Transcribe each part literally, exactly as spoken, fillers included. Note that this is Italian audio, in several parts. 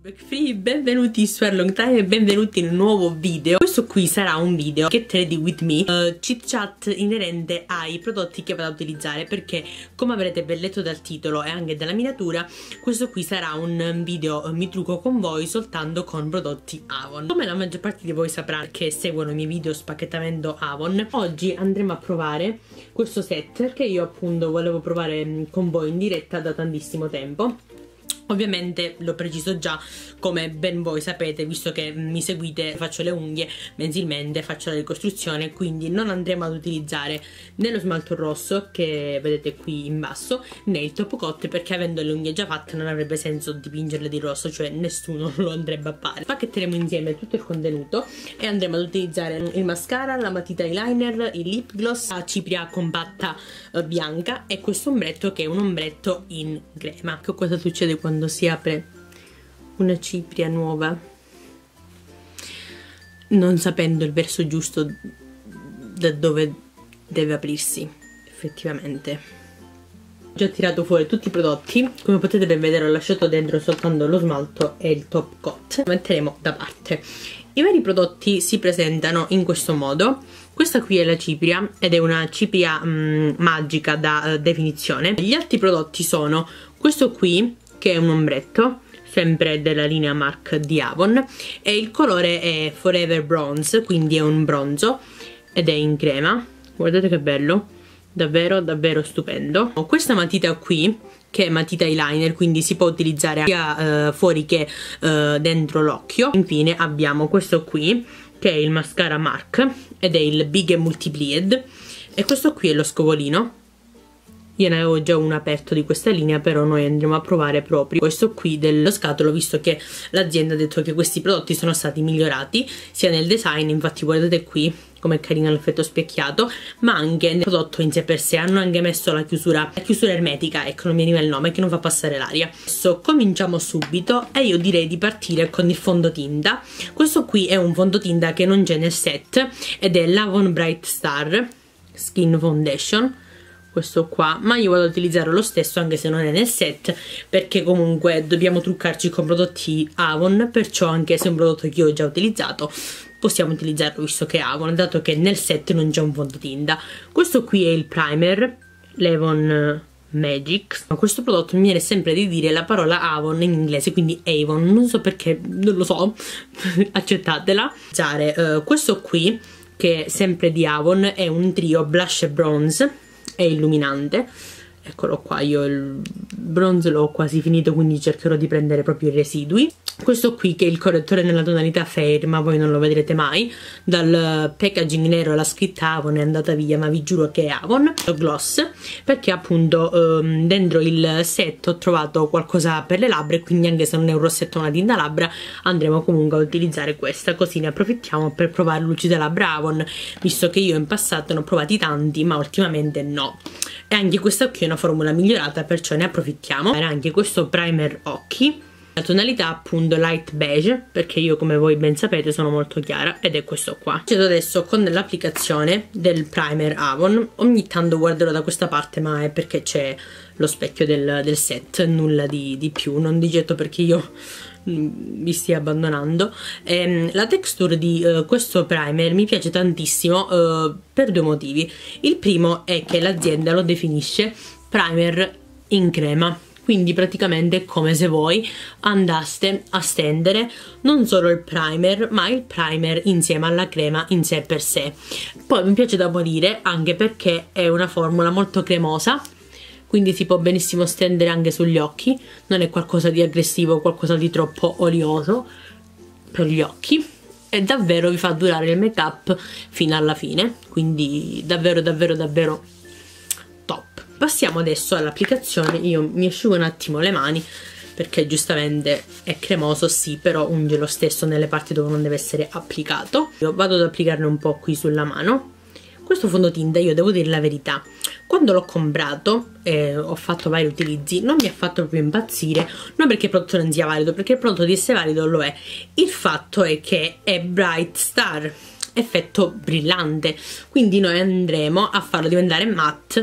Free, benvenuti su Long Time e benvenuti in un nuovo video. Questo qui sarà un video Get Ready With Me, uh, chit chat inerente ai prodotti che vado a utilizzare, perché come avrete ben letto dal titolo e anche dalla miniatura, questo qui sarà un video uh, mi trucco con voi soltanto con prodotti Avon. Come la maggior parte di voi saprà che seguono i miei video spacchettamento Avon, oggi andremo a provare questo set che io appunto volevo provare con voi in diretta da tantissimo tempo. Ovviamente lo preciso già, come ben voi sapete, visto che mi seguite, faccio le unghie mensilmente, faccio la ricostruzione, quindi non andremo ad utilizzare né lo smalto rosso che vedete qui in basso, né il top coat, perché avendo le unghie già fatte non avrebbe senso dipingerle di rosso, cioè nessuno lo andrebbe a fare. Spacchetteremo insieme tutto il contenuto e andremo ad utilizzare il mascara, la matita eyeliner, il lip gloss, la cipria compatta eh, bianca e questo ombretto che è un ombretto in crema. Che cosa succede quando quando si apre una cipria nuova non sapendo il verso giusto da dove deve aprirsi effettivamente. Ho già tirato fuori tutti i prodotti, come potete ben vedere ho lasciato dentro soltanto lo smalto e il top coat, lo metteremo da parte. I vari prodotti si presentano in questo modo. Questa qui è la cipria ed è una cipria mh, magica da uh, definizione. Gli altri prodotti sono questo qui, che è un ombretto, sempre della linea MAC di Avon, e il colore è Forever Bronze, quindi è un bronzo ed è in crema. Guardate che bello, davvero davvero stupendo. Ho questa matita qui che è matita eyeliner, quindi si può utilizzare sia uh, fuori che uh, dentro l'occhio. Infine abbiamo questo qui che è il mascara MAC ed è il Big Multiplied, e questo qui è lo scovolino. Io ne avevo già uno aperto di questa linea, però noi andremo a provare proprio questo qui dello scatolo, visto che l'azienda ha detto che questi prodotti sono stati migliorati sia nel design. Infatti guardate qui com'è carino l'effetto specchiato, ma anche nel prodotto in sé per sé. Hanno anche messo la chiusura, la chiusura ermetica, ecco, non mi veniva il nome, che non fa passare l'aria. Adesso cominciamo subito e io direi di partire con il fondotinta. Questo qui è un fondotinta che non c'è nel set ed è l'Avon Bright Star Skin Foundation, questo qua, ma io vado ad utilizzare lo stesso anche se non è nel set, perché comunque dobbiamo truccarci con prodotti Avon, perciò anche se è un prodotto che io ho già utilizzato possiamo utilizzarlo visto che è Avon, dato che nel set non c'è un fondotinta. Questo qui è il primer, l'Avon Magic. Ma questo prodotto mi viene sempre di dire la parola Avon in inglese, quindi Avon, non so perché, non lo so, accettatela. Uh, questo qui, che è sempre di Avon, è un trio blush e bronze, è illuminante. Eccolo qua, io il bronzo l'ho quasi finito, quindi cercherò di prendere proprio i residui. Questo qui che è il correttore nella tonalità Fair, ma voi non lo vedrete mai. Dal packaging nero la scritta Avon è andata via, ma vi giuro che è Avon. Lo gloss, perché appunto ehm, dentro il set ho trovato qualcosa per le labbra, e quindi anche se non è un rossetto o una tinta labbra andremo comunque a utilizzare questa, così ne approfittiamo per provare lucida labbra Avon, visto che io in passato ne ho provati tanti ma ultimamente no. E anche questa qui è una formula migliorata, perciò ne approfittiamo. Era anche questo primer occhi, la tonalità appunto light beige, perché io come voi ben sapete sono molto chiara, ed è questo qua. Procedo adesso con l'applicazione del primer Avon. Ogni tanto guarderò da questa parte, ma è perché c'è lo specchio del, del set, nulla di, di più, non di getto perché io vi stia abbandonando. Ehm, la texture di uh, questo primer mi piace tantissimo uh, per due motivi. Il primo è che l'azienda lo definisce primer in crema, quindi praticamente è come se voi andaste a stendere non solo il primer ma il primer insieme alla crema in sé per sé. Poi mi piace da morire anche perché è una formula molto cremosa, quindi si può benissimo stendere anche sugli occhi, non è qualcosa di aggressivo, qualcosa di troppo olioso per gli occhi, e davvero vi fa durare il make up fino alla fine, quindi davvero davvero davvero top. Passiamo adesso all'applicazione. Io mi asciugo un attimo le mani perché giustamente è cremoso, sì, però unge lo stesso nelle parti dove non deve essere applicato. Io vado ad applicarne un po' qui sulla mano. Questo fondotinta, io devo dire la verità, quando l'ho comprato e ho fatto vari utilizzi non mi ha fatto proprio impazzire, non perché il prodotto non sia valido, perché il prodotto di essere valido lo è. Il fatto è che è Bright Star, effetto brillante, quindi noi andremo a farlo diventare matte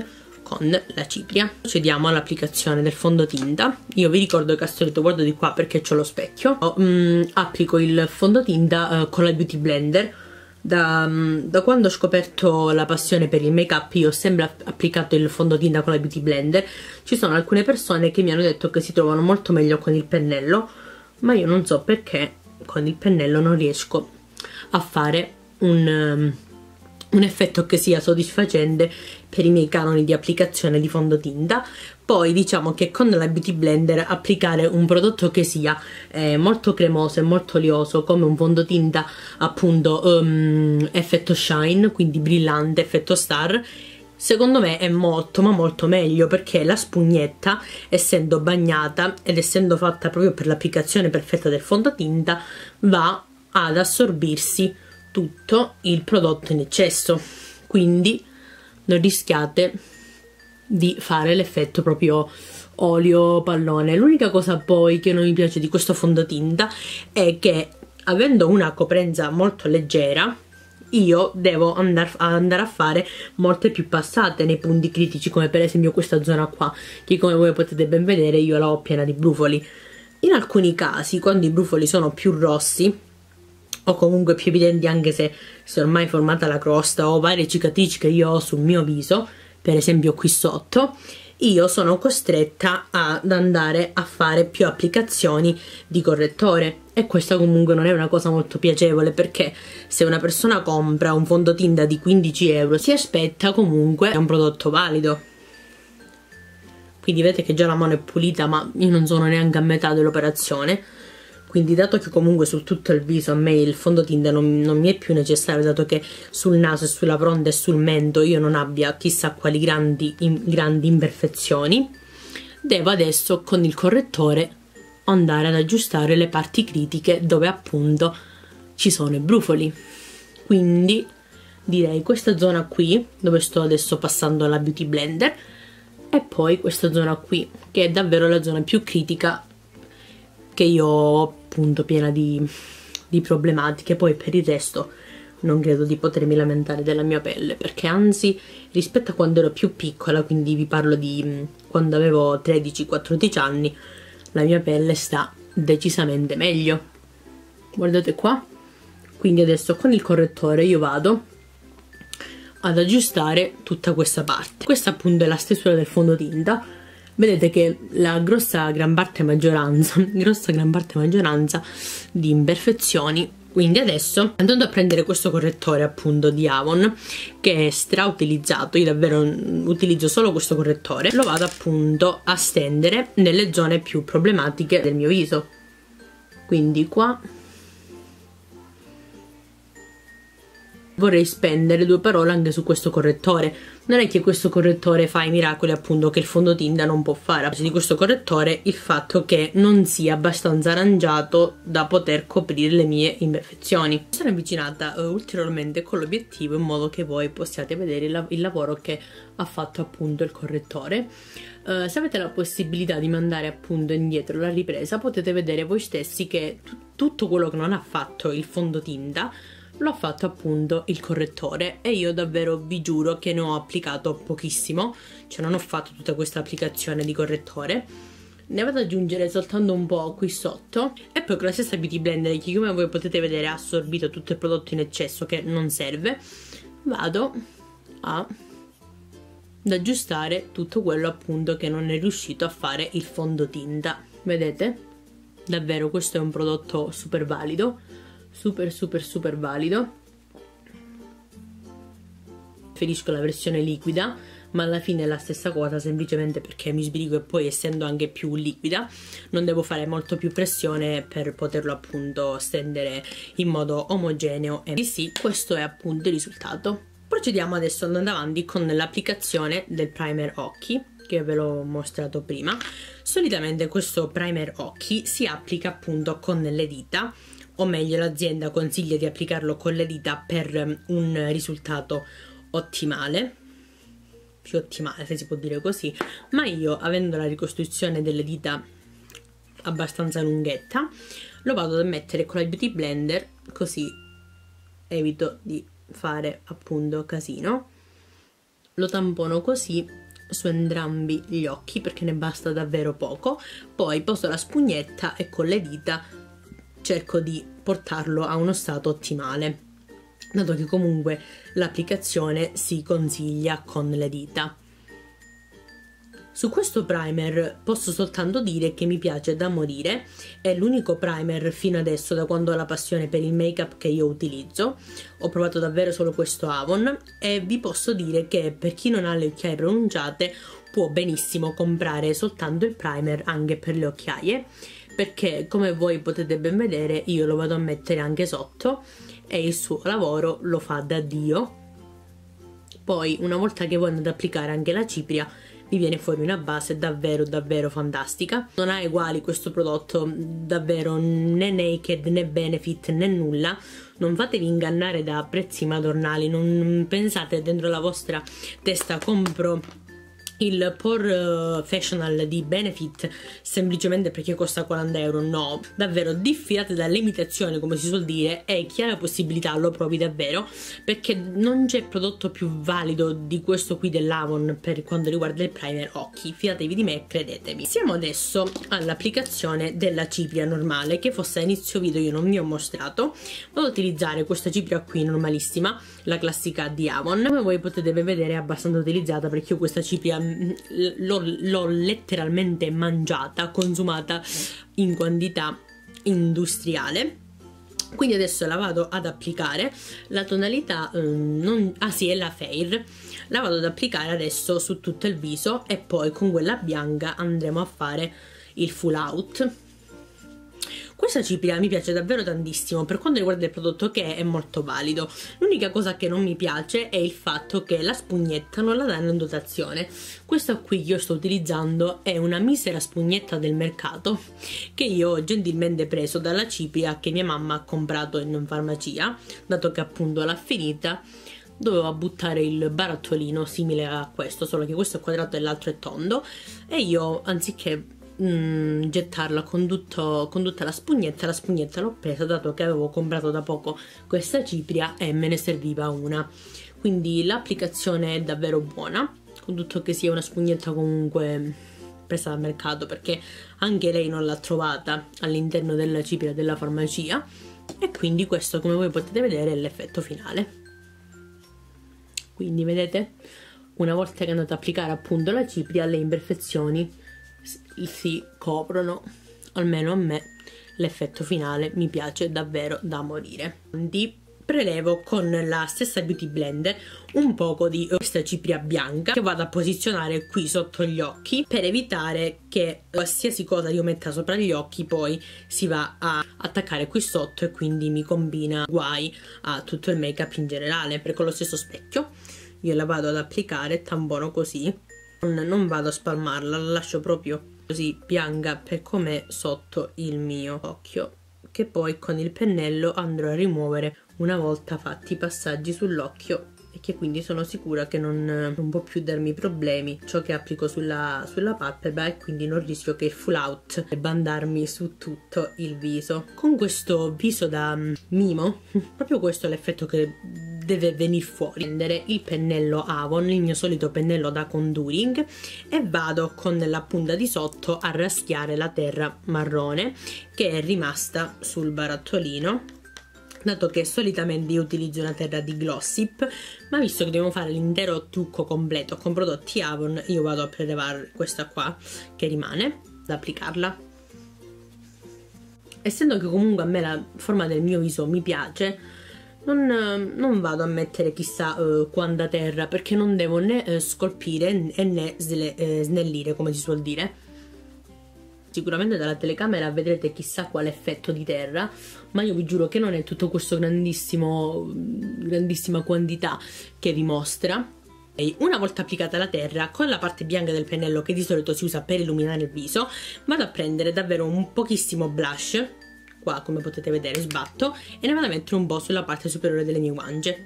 con la cipria. Procediamo all'applicazione del fondotinta. Io vi ricordo che al solito, guardo di qua perché c'ho lo specchio, mm, applico il fondotinta uh, con la Beauty Blender. Da, da quando ho scoperto la passione per il make up io ho sempre applicato il fondotinta con la Beauty Blender. Ci sono alcune persone che mi hanno detto che si trovano molto meglio con il pennello, ma io non so perché con il pennello non riesco a fare un, um, un effetto che sia soddisfacente per i miei canoni di applicazione di fondotinta. Poi diciamo che con la Beauty Blender applicare un prodotto che sia eh, molto cremoso e molto olioso, come un fondotinta appunto um, effetto shine, quindi brillante, effetto star, secondo me è molto ma molto meglio, perché la spugnetta, essendo bagnata ed essendo fatta proprio per l'applicazione perfetta del fondotinta, va ad assorbirsi tutto il prodotto in eccesso, quindi non rischiate di fare l'effetto proprio olio pallone. L'unica cosa poi che non mi piace di questo fondotinta è che, avendo una coprenza molto leggera, io devo andare a, andare a fare molte più passate nei punti critici, come per esempio questa zona qua, che come voi potete ben vedere io la ho piena di brufoli. In alcuni casi, quando i brufoli sono più rossi o comunque più evidenti, anche se si è ormai formata la crosta o varie cicatrici che io ho sul mio viso, per esempio qui sotto, io sono costretta ad andare a fare più applicazioni di correttore, e questa comunque non è una cosa molto piacevole, perché se una persona compra un fondotinta di quindici euro si aspetta comunque un prodotto valido. Quindi vedete che già la mano è pulita, ma io non sono neanche a metà dell'operazione. Quindi, dato che comunque su tutto il viso a me il fondotinta non, non mi è più necessario, dato che sul naso e sulla fronte e sul mento io non abbia chissà quali grandi, in, grandi imperfezioni, devo adesso con il correttore andare ad aggiustare le parti critiche dove appunto ci sono i brufoli. Quindi direi questa zona qui, dove sto adesso passando la Beauty Blender, e poi questa zona qui, che è davvero la zona più critica, che io ho appunto piena di, di problematiche. Poi per il resto non credo di potermi lamentare della mia pelle, perché anzi, rispetto a quando ero più piccola, quindi vi parlo di quando avevo tredici quattordici anni, la mia pelle sta decisamente meglio. Guardate qua. Quindi adesso con il correttore io vado ad aggiustare tutta questa parte. Questa appunto è la stesura del fondotinta. Vedete che la grossa gran parte maggioranza, grossa gran parte maggioranza di imperfezioni. Quindi adesso, andando a prendere questo correttore appunto di Avon, che è strautilizzato, io davvero utilizzo solo questo correttore, lo vado appunto a stendere nelle zone più problematiche del mio viso. Quindi qua vorrei spendere due parole anche su questo correttore. Non è che questo correttore fa i miracoli appunto che il fondotinta non può fare. Di questo correttore il fatto che non sia abbastanza arrangiato da poter coprire le mie imperfezioni. Mi sono avvicinata uh, ulteriormente con l'obiettivo, in modo che voi possiate vedere il, il lavoro che ha fatto appunto il correttore. Uh, se avete la possibilità di mandare appunto indietro la ripresa, potete vedere voi stessi che tutto quello che non ha fatto il fondotinta l'ho fatto appunto il correttore, e io davvero vi giuro che ne ho applicato pochissimo, cioè non ho fatto tutta questa applicazione di correttore. Ne vado ad aggiungere soltanto un po' qui sotto, e poi con la stessa Beauty Blender, che come voi potete vedere ha assorbito tutto il prodotto in eccesso che non serve, vado a ad aggiustare tutto quello appunto che non è riuscito a fare il fondotinta. Vedete? Davvero questo è un prodotto super valido, super super super valido. Preferisco la versione liquida, ma alla fine è la stessa cosa, semplicemente perché mi sbrigo, e poi essendo anche più liquida non devo fare molto più pressione per poterlo appunto stendere in modo omogeneo. E sì, questo è appunto il risultato. Procediamo adesso andando avanti con l'applicazione del primer occhi, che ve l'ho mostrato prima. Solitamente questo primer occhi si applica appunto con le dita, o meglio l'azienda consiglia di applicarlo con le dita per un risultato ottimale, più ottimale se si può dire così, ma io, avendo la ricostruzione delle dita abbastanza lunghetta, lo vado ad mettere con la Beauty Blender, così evito di fare appunto casino. Lo tampono così, su entrambi gli occhi perché ne basta davvero poco. Poi poso la spugnetta e con le dita cerco di portarlo a uno stato ottimale, dato che comunque l'applicazione si consiglia con le dita. Su questo primer posso soltanto dire che mi piace da morire, è l'unico primer fino adesso, da quando ho la passione per il make up, che io utilizzo. Ho provato davvero solo questo Avon e vi posso dire che per chi non ha le occhiaie pronunciate può benissimo comprare soltanto il primer anche per le occhiaie, perché come voi potete ben vedere io lo vado a mettere anche sotto e il suo lavoro lo fa da Dio. Poi una volta che voi andate ad applicare anche la cipria vi viene fuori una base davvero davvero fantastica. Non ha uguali questo prodotto, davvero, né Naked né Benefit né nulla. Non fatevi ingannare da prezzi madornali, non pensate dentro la vostra testa compro il Porefessional di Benefit semplicemente perché costa quaranta euro. No, davvero diffidate dall'imitazione, come si suol dire, e chi ha la possibilità lo provi davvero, perché non c'è prodotto più valido di questo qui dell'Avon per quanto riguarda il primer occhi. Fidatevi di me, credetemi. Siamo adesso all'applicazione della cipria normale, che forse a inizio video io non vi ho mostrato. Vado ad utilizzare questa cipria qui normalissima, la classica di Avon. Come voi potete vedere è abbastanza utilizzata, perché io questa cipria l'ho letteralmente mangiata, consumata in quantità industriale. Quindi adesso la vado ad applicare. La tonalità eh, non, ah sì, è la Fair. La vado ad applicare adesso su tutto il viso e poi con quella bianca andremo a fare il full out. Questa cipria mi piace davvero tantissimo per quanto riguarda il prodotto, che è molto valido. L'unica cosa che non mi piace è il fatto che la spugnetta non la danno in dotazione. Questa qui che io sto utilizzando è una misera spugnetta del mercato che io ho gentilmente preso dalla cipria che mia mamma ha comprato in farmacia, dato che appunto l'ha finita. Dovevo buttare il barattolino simile a questo, solo che questo è quadrato e l'altro è tondo, e io anziché Mm, gettarla con, tutto, con tutta la spugnetta, la spugnetta l'ho presa dato che avevo comprato da poco questa cipria e me ne serviva una. Quindi l'applicazione è davvero buona, con tutto che sia una spugnetta comunque presa dal mercato, perché anche lei non l'ha trovata all'interno della cipria della farmacia. E quindi questo, come voi potete vedere, è l'effetto finale. Quindi vedete, una volta che andate ad applicare appunto la cipria, le imperfezioni si coprono, almeno a me l'effetto finale mi piace davvero da morire. Quindi prelevo con la stessa Beauty Blender un poco di questa cipria bianca che vado a posizionare qui sotto gli occhi, per evitare che qualsiasi cosa io metta sopra gli occhi poi si va a attaccare qui sotto e quindi mi combina guai a tutto il make up in generale. Per con lo stesso specchio io la vado ad applicare, tampono così, non vado a spalmarla, la lascio proprio così bianca per com'è sotto il mio occhio, che poi con il pennello andrò a rimuovere una volta fatti i passaggi sull'occhio, e che quindi sono sicura che non, non può più darmi problemi ciò che applico sulla, sulla palpebra, e quindi non rischio che il full out debba andarmi su tutto il viso. Con questo viso da mimo, proprio questo è l'effetto che deve venire fuori. Prendere il pennello Avon, il mio solito pennello da contouring, e vado con la punta di sotto a raschiare la terra marrone che è rimasta sul barattolino, dato che solitamente io utilizzo una terra di Glossip, ma visto che dobbiamo fare l'intero trucco completo con prodotti Avon, io vado a prelevare questa qua che rimane, ad applicarla. Essendo che comunque a me la forma del mio viso mi piace, non, non vado a mettere chissà uh, quanta terra, perché non devo né uh, scolpire né sle, uh, snellire, come si suol dire. Sicuramente dalla telecamera vedrete chissà quale effetto di terra, ma io vi giuro che non è tutto questo grandissimo grandissima quantità che vi mostra. E una volta applicata la terra, con la parte bianca del pennello che di solito si usa per illuminare il viso, vado a prendere davvero un pochissimo blush. Qua, come potete vedere, sbatto e ne vado a mettere un po' sulla parte superiore delle mie guance.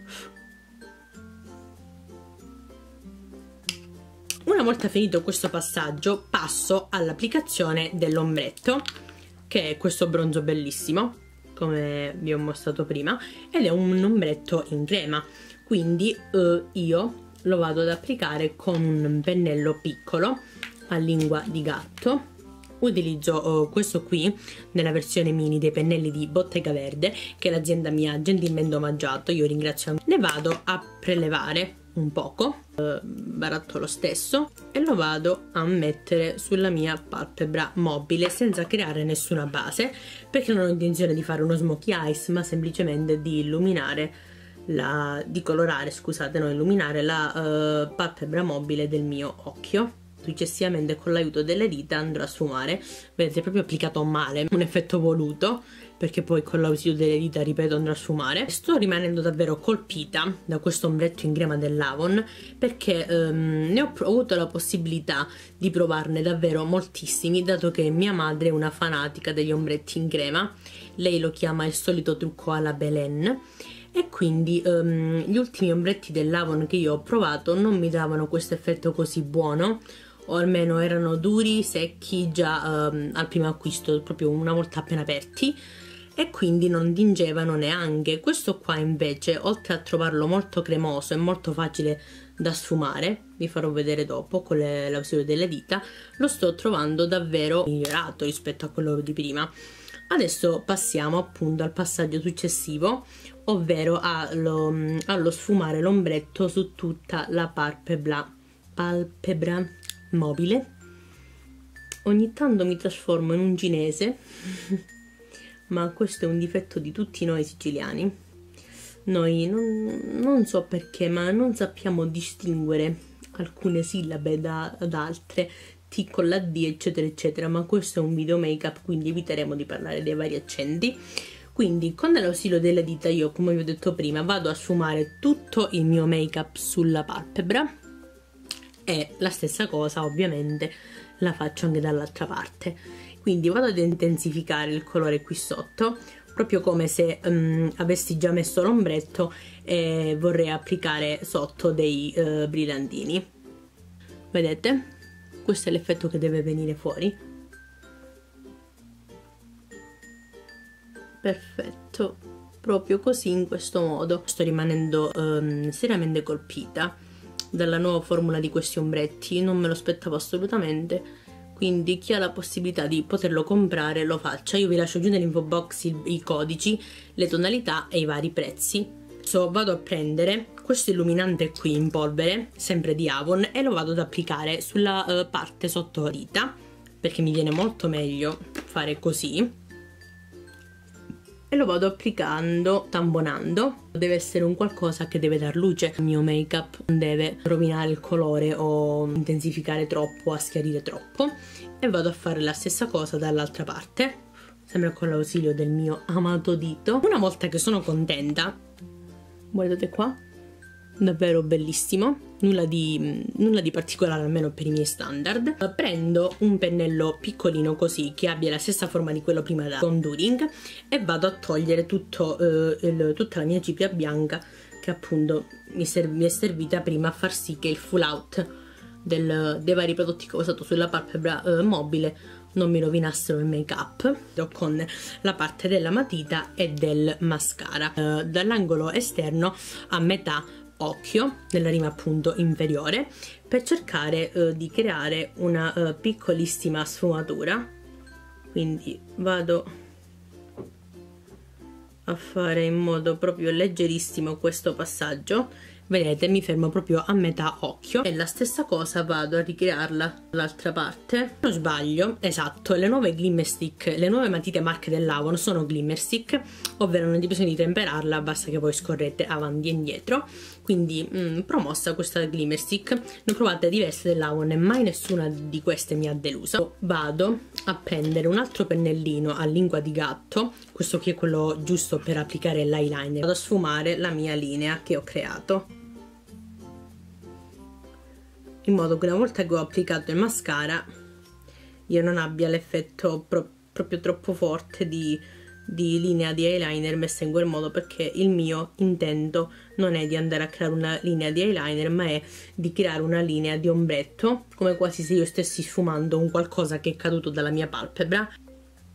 Una volta finito questo passaggio passo all'applicazione dell'ombretto, che è questo bronzo bellissimo, come vi ho mostrato prima, ed è un ombretto in crema. Quindi eh, io lo vado ad applicare con un pennello piccolo a lingua di gatto. Utilizzo uh, questo qui nella versione mini dei pennelli di Bottega Verde, che l'azienda mi ha gentilmente omaggiato, io ringrazio. Ne vado a prelevare un poco, uh, baratto lo stesso, e lo vado a mettere sulla mia palpebra mobile senza creare nessuna base, perché non ho intenzione di fare uno smokey eyes, ma semplicemente di illuminare la, di colorare, scusate, no, illuminare la uh, palpebra mobile del mio occhio. Successivamente con l'aiuto delle dita andrò a sfumare. Vedete, proprio applicato male, un effetto voluto, perché poi con l'ausilio delle dita, ripeto, andrò a sfumare. Sto rimanendo davvero colpita da questo ombretto in crema dell'Avon, perché um, ne ho avuto la possibilità di provarne davvero moltissimi, dato che mia madre è una fanatica degli ombretti in crema. Lei lo chiama il solito trucco alla Belen, e quindi um, gli ultimi ombretti dell'Avon che io ho provato non mi davano questo effetto così buono, o almeno erano duri, secchi già um, al primo acquisto, proprio una volta appena aperti, e quindi non tingevano neanche. Questo qua invece, oltre a trovarlo molto cremoso e molto facile da sfumare, vi farò vedere dopo con l'ausilio delle dita, lo sto trovando davvero migliorato rispetto a quello di prima. Adesso passiamo appunto al passaggio successivo, ovvero allo, allo sfumare l'ombretto su tutta la palpebra, palpebra mobile. Ogni tanto mi trasformo in un cinese ma questo è un difetto di tutti noi siciliani. Noi non, non so perché, ma non sappiamo distinguere alcune sillabe da, da altre, T con la D, eccetera eccetera, ma questo è un video make up, quindi eviteremo di parlare dei vari accenti. Quindi con l'ausilio delle dita io, come vi ho detto prima, vado a sfumare tutto il mio make up sulla palpebra, e la stessa cosa ovviamente la faccio anche dall'altra parte. Quindi vado ad intensificare il colore qui sotto, proprio come se um, avessi già messo l'ombretto e vorrei applicare sotto dei uh, brillantini. Vedete? Questo è l'effetto che deve venire fuori. Perfetto, proprio così, in questo modo. Sto rimanendo um, seriamente colpita dalla nuova formula di questi ombretti, non me lo aspettavo assolutamente, quindi chi ha la possibilità di poterlo comprare lo faccia. Io vi lascio giù nell'info box i, i codici, le tonalità e i vari prezzi. Adesso vado a prendere questo illuminante qui in polvere, sempre di Avon, e lo vado ad applicare sulla uh, parte sotto dita, perché mi viene molto meglio fare così, e lo vado applicando tamponando. Deve essere un qualcosa che deve dar luce al mio make up, non deve rovinare il colore o intensificare troppo, aschiarire troppo. E vado a fare la stessa cosa dall'altra parte, sempre con l'ausilio del mio amato dito. Una volta che sono contenta, guardate qua, davvero bellissimo, nulla di, nulla di particolare almeno per i miei standard. Prendo un pennello piccolino così, che abbia la stessa forma di quello prima da contouring, e vado a togliere tutto, eh, il, tutta la mia cipria bianca che appunto mi, mi è servita prima a far sì che il full out del, dei vari prodotti che ho usato sulla palpebra eh, mobile non mi rovinassero il make up. Con la parte della matita e del mascara eh, dall'angolo esterno a metà occhio, nella rima appunto inferiore, per cercare eh, di creare una eh, piccolissima sfumatura. Quindi vado a fare in modo proprio leggerissimo questo passaggio. Vedete, mi fermo proprio a metà occhio, e la stessa cosa vado a ricrearla dall'altra parte. Non sbaglio, esatto, le nuove glimmer stick, le nuove matite marche dell'Avon sono glimmer stick, ovvero non avete bisogno di temperarla, basta che voi scorrete avanti e indietro. Quindi mh, promossa questa glimmer stick, ne ho provate diverse dell'Avon e mai nessuna di queste mi ha deluso. Vado a prendere un altro pennellino a lingua di gatto, questo qui è quello giusto per applicare l'eyeliner, vado a sfumare la mia linea che ho creato, in modo che una volta che ho applicato il mascara io non abbia l'effetto pro proprio troppo forte di, di linea di eyeliner messa in quel modo, perché il mio intento non è di andare a creare una linea di eyeliner, ma è di creare una linea di ombretto, come quasi se io stessi sfumando un qualcosa che è caduto dalla mia palpebra.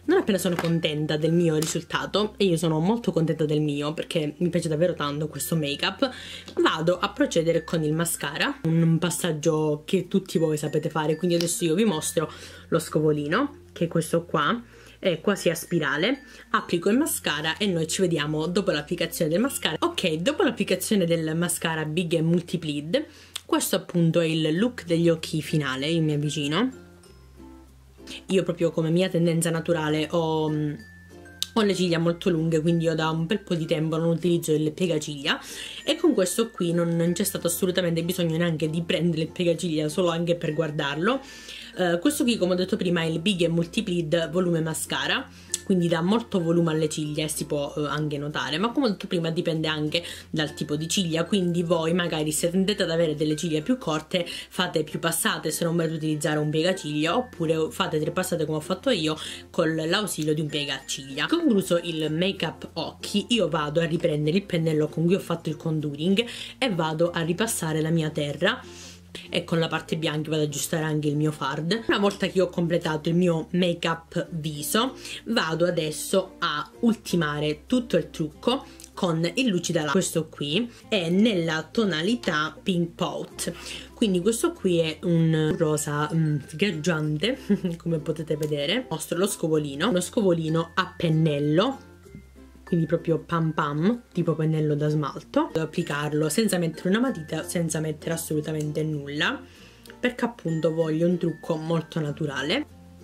non appena sono contenta del mio risultato, e io sono molto contenta del mio perché mi piace davvero tanto questo make up, vado a procedere con il mascara, un passaggio che tutti voi sapete fare. Quindi adesso io vi mostro lo scovolino, che è questo qua, è quasi a spirale, applico il mascara e noi ci vediamo dopo l'applicazione del mascara. Ok, dopo l'applicazione del mascara Big and Multipleed, questo appunto è il look degli occhi finale. Io mi avvicino, io proprio come mia tendenza naturale ho, ho le ciglia molto lunghe, quindi io da un bel po' di tempo non utilizzo il piegaciglia, e con questo qui non, non c'è stato assolutamente bisogno neanche di prendere il piegaciglia, solo anche per guardarlo. Uh, questo qui, come ho detto prima, è il Big and Multipleed volume mascara, quindi dà molto volume alle ciglia e si può uh, anche notare, ma come ho detto prima dipende anche dal tipo di ciglia. Quindi voi magari, se tendete ad avere delle ciglia più corte, fate più passate se non volete utilizzare un piegaciglia, oppure fate tre passate come ho fatto io con l'ausilio di un piegaciglia. Concluso il make up occhi, io vado a riprendere il pennello con cui ho fatto il contouring e vado a ripassare la mia terra, e con la parte bianca vado ad aggiustare anche il mio fard. Una volta che ho completato il mio make up viso, vado adesso a ultimare tutto il trucco con il Lucidalabbra. Questo qui è nella tonalità Pink Pot, quindi questo qui è un rosa um, sgargiante come potete vedere. Mostro lo scovolino, uno scovolino a pennello, quindi proprio pam pam, tipo pennello da smalto. Devo applicarlo senza mettere una matita, senza mettere assolutamente nulla, perché appunto voglio un trucco molto naturale.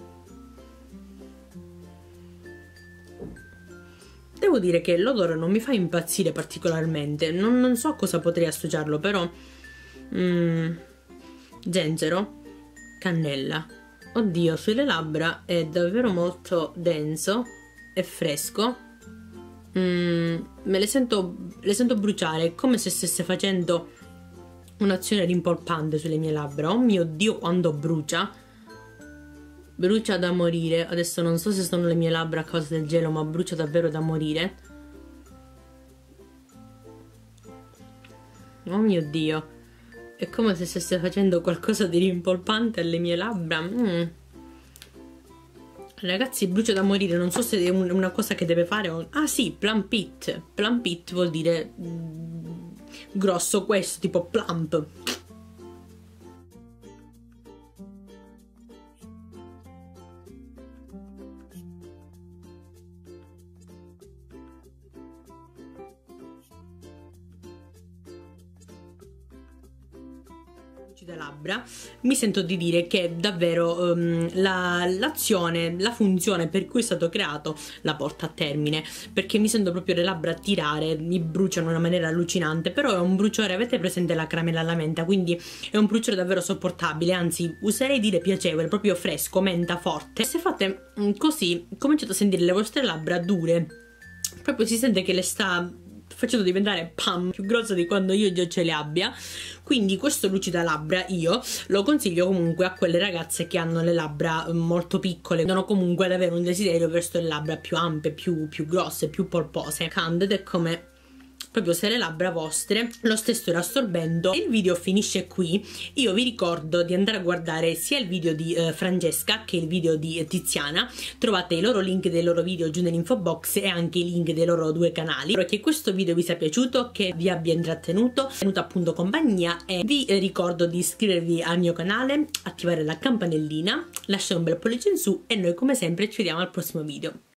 Devo dire che l'odore non mi fa impazzire particolarmente, non, non so a cosa potrei associarlo, però mm, zenzero, cannella. Oddio, sulle labbra è davvero molto denso e fresco. Mm, me le sento, le sento bruciare, come se stesse facendo un'azione rimpolpante sulle mie labbra. Oh mio Dio, quando brucia, brucia da morire. Adesso non so se sono le mie labbra a causa del gelo, ma brucia davvero da morire. Oh mio Dio, è come se stesse facendo qualcosa di rimpolpante alle mie labbra. mm. Ragazzi, brucia da morire, non so se è un, una cosa che deve fare o... Ah sì, plump it. Plump it vuol dire mm, grosso questo, tipo plump. Da labbra, mi sento di dire che davvero um, l'azione, la, la funzione per cui è stato creato la porta a termine, perché mi sento proprio le labbra tirare, mi bruciano in una maniera allucinante. Però è un bruciore, avete presente la caramella alla menta? Quindi è un bruciore davvero sopportabile, anzi userei dire piacevole, proprio fresco, menta forte. Se fate um, così, cominciate a sentire le vostre labbra dure, proprio si sente che le sta facendo diventare pam più grossa di quando io già ce le abbia. Quindi questo Lucidalabbra io lo consiglio comunque a quelle ragazze che hanno le labbra molto piccole, devono comunque ad avere un desiderio verso le labbra più ampie, più, più grosse, più polpose. Candide, come proprio se le labbra vostre lo stessero assorbendo. Il video finisce qui. Io vi ricordo di andare a guardare sia il video di eh, Francesca che il video di eh, Tiziana. Trovate i loro link dei loro video giù nell'info box e anche i link dei loro due canali. Spero che questo video vi sia piaciuto, che vi abbia intrattenuto, tenuto appunto compagnia, e vi eh, ricordo di iscrivervi al mio canale, attivare la campanellina, lasciare un bel pollice in su e noi come sempre ci vediamo al prossimo video.